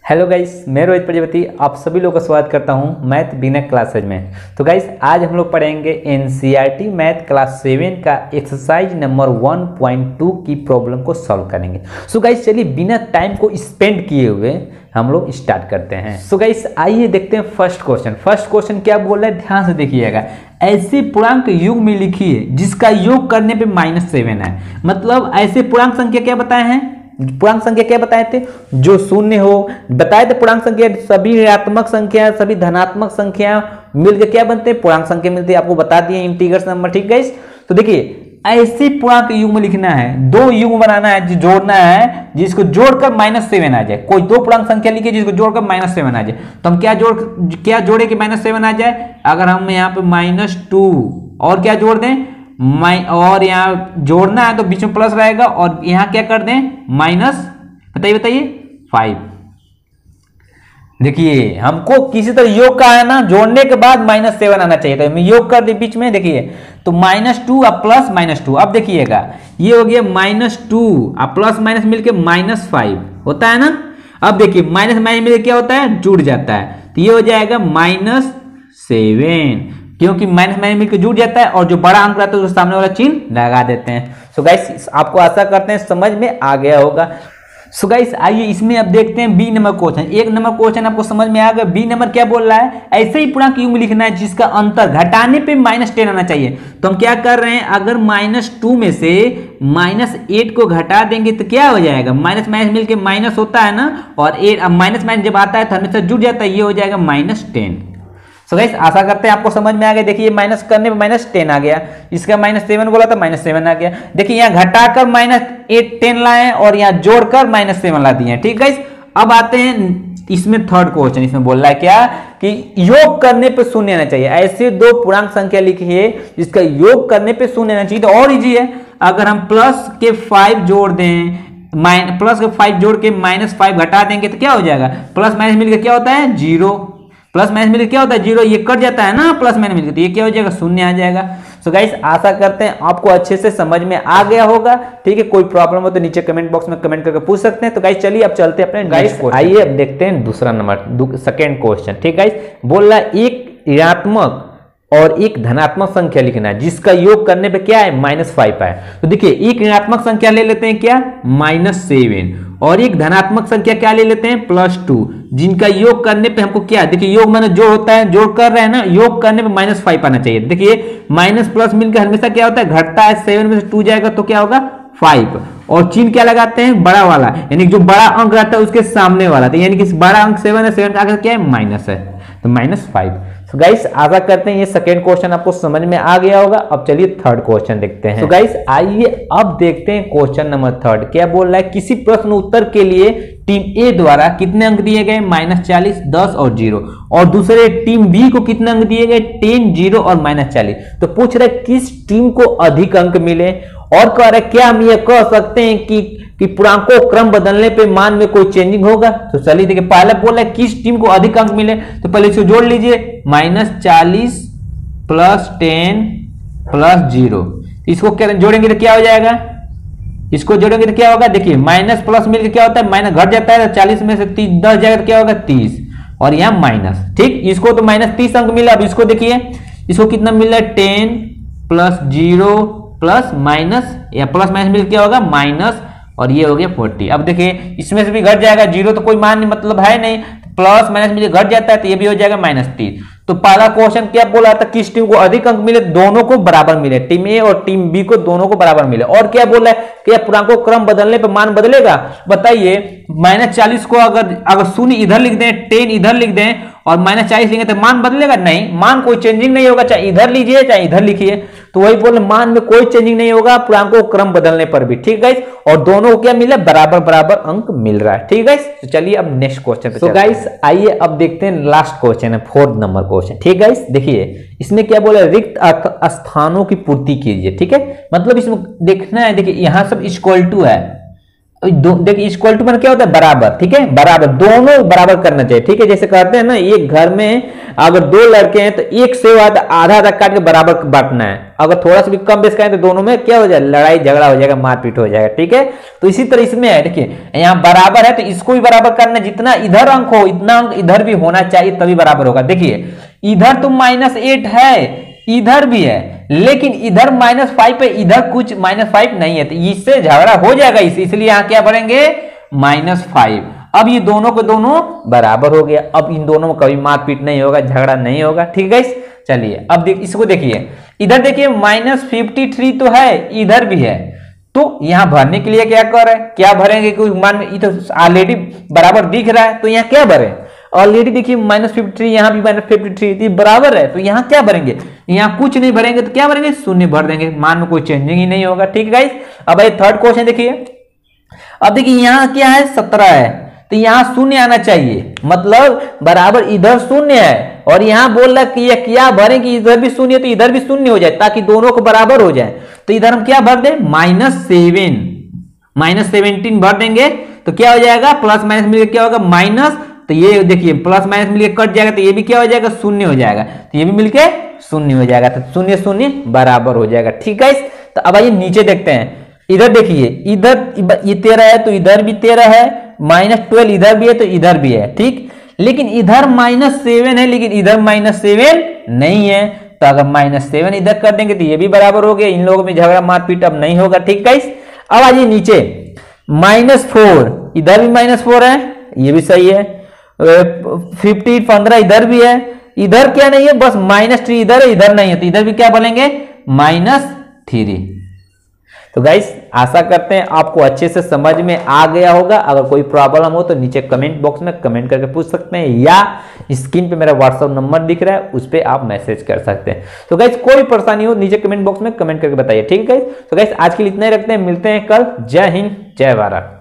Hello guys, मैं रोहित प्रजापति आप सभी लोगों का स्वागत करता हूं मैथ बिना क्लासेज में। तो गाइस आज हम लोग पढ़ेंगे एनसीईआरटी मैथ क्लास 7 का एक्सरसाइज नंबर 1.2 की प्रॉब्लम को सॉल्व करेंगे। सो गाइस चलिए बिना टाइम को स्पेंड किए हुए हम लोग स्टार्ट करते हैं। सो गाइस आइए देखते हैं फर्स्ट क्वेश्चन क्या बोल रहा है, ध्यान से देखिएगा। ऐसे पूर्णांक युग में लिखिए जिसका योग करने पे -7 है। मतलब ऐसे पूर्णांक संख्या क्या बताए हैं, पूर्णांक संख्या क्या बताए थे, जो शून्य हो बताए थे। पूर्णांक संख्या सभी ऋणात्मक संख्या सभी धनात्मक संख्या मिलकर क्या बनते हैं, पूर्णांक संख्या मिलती है। आपको बता दिए इंटीग्रल नंबर, ठीक है। तो देखिए ऐसे पूर्णांक युग में लिखना है, दो युग बनाना है, जोड़ना है जिसको जोड़कर -7 आ जाए। कोई दो पूर्णांक संख्या लिखिए जिसको जोड़कर -7 आ जाए। तो हम क्या जोड़े कि -7 आ जाए। अगर हम यहाँ पे -2 और क्या जोड़ दें और यहाँ जोड़ना है तो बीच में प्लस रहेगा और यहाँ क्या कर दें माइनस, बताइए 5। देखिए हमको किसी तरह योग का है ना, जोड़ने के बाद -7 आना चाहिए। तो योग कर दे बीच में, देखिए तो -2 और प्लस -2। अब देखिएगा ये हो गया -2 और प्लस माइनस मिलके -5 होता है ना। अब देखिए माइनस माइनस मिलके क्या होता है, जुड़ जाता है। तो ये हो जाएगा -7, क्योंकि माइनस माइनस मिलकर जुड़ जाता है और जो बड़ा अंक रहता है उसको सामने वाला चिन्ह लगा देते हैं। सो गाइस आपको आशा करते हैं समझ में आ गया होगा। सो गाइस आइए इसमें अब देखते हैं बी नंबर क्वेश्चन। एक नंबर क्वेश्चन आपको समझ में आ गया। बी नंबर क्या बोल रहा है, ऐसे ही पूर्णांक युग में लिखना है जिसका अंतर घटाने पे -10 आना चाहिए। तो हम क्या कर रहे हैं, अगर -2 में से -8 को घटा देंगे तो क्या हो जाएगा, माइनस माइनस मिलके माइनस होता है ना, और 8 माइनस माइनस जब आता है तो हमेशा जुड़ जाता है, ये हो जाएगा -10। सो गाइस आशा करते हैं आपको समझ में आ गया। देखिए माइनस करने पे -10 आ गया, इसका -7 बोला था -7 आ गया। देखिए यहाँ घटाकर -10 लाए और यहाँ जोड़कर -7 ला दिए, ठीक गाइस। अब आते हैं इसमें थर्ड क्वेश्चन। इसमें बोल रहा है क्या कि योग करने पे शून्य आना चाहिए। ऐसे दो पूर्णांक संख्या लिखिए जिसका योग करने पे शून्य आना चाहिए। तो और इजी है, अगर हम प्लस के 5 जोड़ दें, प्लस के 5 जोड़ के -5 घटा देंगे तो क्या हो जाएगा, प्लस माइनस मिलकर क्या होता है 0, प्लस माइनस मिलकर क्या होता है 0, ये कट जाता है ना प्लस माइनस मिलकर, तो ये क्या हो जाएगा शून्य आ जाएगा। सो गाइस आशा करते हैं आपको अच्छे से समझ में आ गया होगा, ठीक है। कोई प्रॉब्लम हो तो नीचे कमेंट बॉक्स में कमेंट करके पूछ सकते हैं। तो गाइस चलिए अब चलते हैं अपने गाइस, आइए अब देखते हैं दूसरा नंबर सेकंड क्वेश्चन, ठीक गाइस। बोल रहा है एक ऋणात्मक और एक धनात्मक संख्या लिखना है जिसका योग करने पे क्या है -5 है। तो देखिए एक ऋणात्मक संख्या ले लेते हैं क्या -7 और एक धनात्मक संख्या क्या ले लेते हैं +2, जिनका योग करने पे हमको क्या, देखिए योग माने जोड़ होता है, जोड़ कर रहे हैं ना, योग करने पे -5 आना चाहिए। देखिए माइनस प्लस मिलकर हमेशा क्या होता है घटता है, 7 में से 2 जाएगा तो क्या होगा 5, और चिन्ह क्या लगाते हैं बड़ा वाला, यानी जो बड़ा अंक रहता है उसके सामने वाला। तो यानी कि बड़ा अंक 7 है, 7 का आगे क्या है माइनस है, तो -5। तो गाइस आशा करते हैं ये सेकंड क्वेश्चन आपको समझ में आ गया होगा। अब चलिए थर्ड क्वेश्चन देखते हैं। तो गाइस आइए अब देखते हैं क्वेश्चन नंबर थर्ड क्या बोल रहा है। किसी प्रश्न उत्तर के लिए टीम ए द्वारा कितने अंक दिए गए, -40, 10 और 0, और दूसरे टीम बी को कितने अंक दिए गए 10, 0 और -40। तो पूछ रहे किस टीम को अधिक अंक मिले, और कह रहे क्या हम ये कह सकते हैं कि पूर्णांकों क्रम बदलने पे मान में कोई चेंजिंग होगा। तो चलिए देखिए पहले बोला है किस टीम को अधिक अंक मिले, तो पहले इसको जोड़ लीजिए -40 + 10 + 0। इसको जोड़ेंगे तो क्या हो जाएगा, इसको जोड़ेंगे तो क्या होगा, देखिए माइनस प्लस मिलकर क्या होता है माइनस घट जाता है, 40 में से 10 जाएगा तो क्या होगा 30, और यहाँ माइनस, ठीक। इसको तो -30 अंक मिला। अब इसको देखिए इसको कितना मिल रहा है 10 + 0 प्लस माइनस या प्लस माइनस मिल क्या होगा माइनस, और ये हो गया 40। अब देखिए इसमें से भी घट जाएगा, 0 तो कोई मान नहीं मतलब है नहीं, प्लस माइनस मिले घट जाता है तो ये भी हो जाएगा -30। तो पहला क्वेश्चन क्या बोला था, किस टीम को अधिक अंक मिले, दोनों को बराबर मिले, टीम ए और टीम बी को दोनों को बराबर मिले। और क्या बोला है कि पूर्णांकों क्रम बदलने पे मान बदलेगा। बताइए -40 को अगर शून्य इधर लिख दें, 10 इधर लिख दें और -40 लिखेंगे तो मान बदलेगा नहीं, मान कोई चेंजिंग नहीं होगा, चाहे इधर लीजिए चाहे इधर लिखिए। तो वही बोले मान में कोई चेंजिंग नहीं होगा पूर्णांकों क्रम बदलने पर भी, ठीक गाइस। और दोनों को क्या मिला, बराबर बराबर अंक मिल रहा है, ठीक गाइस। तो चलिए अब नेक्स्ट क्वेश्चन पे। तो गाइस आइए अब देखते हैं लास्ट क्वेश्चन है, फोर्थ नंबर क्वेश्चन, ठीक गाइस। देखिए इसमें क्या बोला, रिक्त स्थानों की पूर्ति कीजिए, ठीक है। मतलब इसमें देखना है, देखिए यहां सब इक्वल टू है, देखिए इक्वल टू मतलब क्या होता है, बराबर, ठीक है, बराबर, दोनों बराबर करना चाहिए, ठीक है। जैसे कहते हैं ना, एक घर में अगर दो लड़के हैं तो एक से आधा आधा काट के बराबर बांटना है। अगर थोड़ा सा भी कम बेस करें तो दोनों में क्या हो जाएगा, लड़ाई झगड़ा हो जाएगा, मारपीट हो जाएगा, ठीक है। तो इसी तरह इसमें है, देखिए यहाँ बराबर है तो इसको भी बराबर करना, जितना इधर अंक हो इतना अंक इधर भी होना चाहिए, तभी बराबर होगा। देखिए इधर तो -8 है, इधर भी है, लेकिन इधर -5 पे, इधर कुछ -5 नहीं है, तो इससे झगड़ा हो जाएगा, इसलिए यहां क्या भरेंगे, -5। अब ये दोनों को दोनों बराबर हो गया, अब इन दोनों में कभी मारपीट नहीं होगा, झगड़ा नहीं होगा, ठीक है। चलिए अब इसको देखिए, इधर देखिए -53 तो है, इधर भी है, तो यहां भरने के लिए क्या कर रहे हैं, क्या भरेंगे, कोई मान ये तो ऑलरेडी बराबर दिख रहा है, तो यहाँ क्या भरें, ऑलरेडी देखिए -53, यहाँ भी -53 बराबर है, तो यहाँ क्या भरेंगे, यहाँ कुछ नहीं भरेंगे, तो क्या भरेंगे, शून्य भर देंगे, मान में कोई चेंजिंग ही नहीं होगा, ठीक है गाइस। अब ये थर्ड क्वेश्चन देखिए, अब देखिए यहाँ क्या है, 17 है, तो यहाँ शून्य आना चाहिए, मतलब बराबर इधर शून्य है, और यहाँ बोल रहा कि ये क्या भरें कि इधर भी शून्य तो इधर भी शून्य हो जाए, ताकि दोनों को बराबर हो जाए। तो इधर हम क्या भर दें, -17 भर देंगे, तो क्या हो जाएगा, प्लस माइनस मिलकर क्या होगा, माइनस, तो ये देखिए प्लस माइनस मिलकर कट जाएगा, तो ये भी क्या हो जाएगा, शून्य हो जाएगा, तो ये भी मिलके शून्य हो जाएगा, तो शून्य शून्य बराबर हो जाएगा, ठीक है। तो अब आइए नीचे देखते हैं, इधर देखिए, इधर ये 13 है तो इधर भी 13 है, -12 इधर भी है तो इधर भी है, ठीक, लेकिन इधर -7 है, लेकिन इधर -7 नहीं है, तो अगर -7 इधर कर देंगे तो ये भी बराबर हो गया, इन लोगों में झगड़ा मारपीट अब नहीं होगा, ठीक गाइस। अब आइए नीचे, -4 इधर भी -4 है, ये भी सही है, 15 इधर भी है, इधर क्या नहीं है, बस -3 इधर है, इधर नहीं है, तो इधर भी क्या बोलेंगे, -3। तो गाइस आशा करते हैं आपको अच्छे से समझ में आ गया होगा। अगर कोई प्रॉब्लम हो तो नीचे कमेंट बॉक्स में कमेंट करके पूछ सकते हैं, या स्क्रीन पे मेरा व्हाट्सएप नंबर दिख रहा है, उस पर आप मैसेज कर सकते हैं। तो गाइस कोई परेशानी हो नीचे कमेंट बॉक्स में कमेंट करके बताइए, ठीक है गाइस। तो गाइस आज के लिए इतना ही रखते हैं, मिलते हैं कल। जय हिंद, जय भारत।